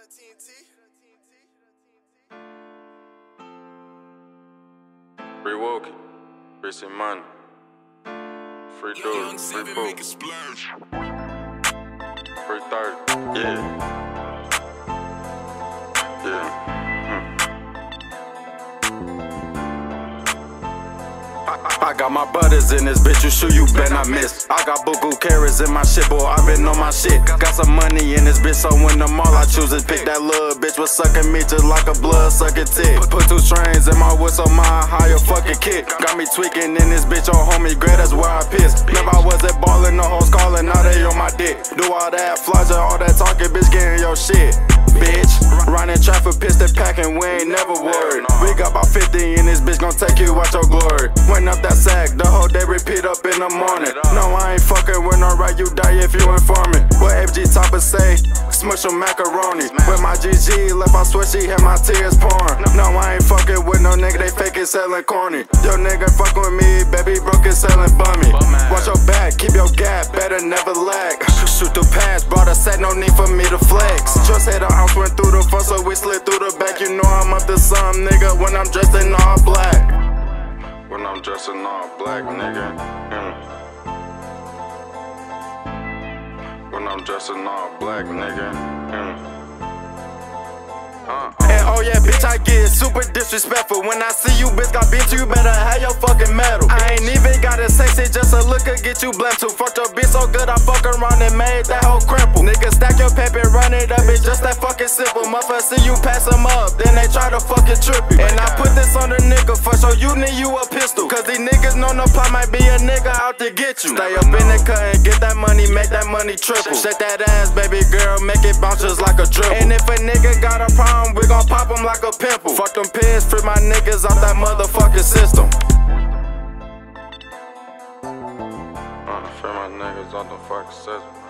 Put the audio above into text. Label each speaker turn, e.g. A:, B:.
A: Free Woke, free some money, free dude, free food, free 30, yeah. I got my brothers in this bitch, you shoot, you better not miss. I got buku carrots in my shit, boy, I been on my shit. Got some money in this bitch, so when the mall I choose is pick. That little bitch was sucking me just like a blood sucking tick. Put 2 strains in my whistle, my higher fucking kick. Got me tweaking in this bitch, on homie grade, that's where I piss. Never I wasn't ballin', no hoes calling, now they on my dick. Do all that flossin', all that talking, bitch, getting your shit. Bitch, running traffic, pistol packing, we ain't never worried. We got about 50 in this bitch, gon' take you out your glory. Went up that sack, the whole day repeat up in the morning. No, I ain't fucking with no right, you die if you inform it. What FG Topper say, smush some macaroni. With my GG left, I swear she had my tears pouring. No, I ain't fucking with no nigga, they faking selling corny. Yo nigga fucking with me, baby broke it selling bummy. Watch your back, keep your gap, better never lag. Shoot the pass, brought a set, no need for me to flex. Just hit the house, went through the front, so we slid through the back. You know I'm up to some nigga when I'm dressed in all black. When I'm dressed in all black, nigga. When I'm dressed in all black, nigga. And oh yeah, bitch, I get super disrespectful. When I see you, bitch, got beat you better have your fucking medal. I ain't even gotta say shit, just a look could get you blamed too. Fuck your bitch so good, I fuck around and made that whole cripple. Nigga, stack your paper, run it up, it's just that fucking simple. Motherfucker, see you pass them up, then they try to fucking trip you. And I put this on the nigga for sure, you need you a pistol. Cause these niggas know no pop might be a nigga out to get you. Stay up in the cut and get that money, make that money triple. Shake that ass, baby girl, make it bounce just like a dribble. And if a nigga got a problem, we gon' pop him like a pimple. Fuck them pigs, free my niggas out that motherfucking system. Free my niggas out the fucking system.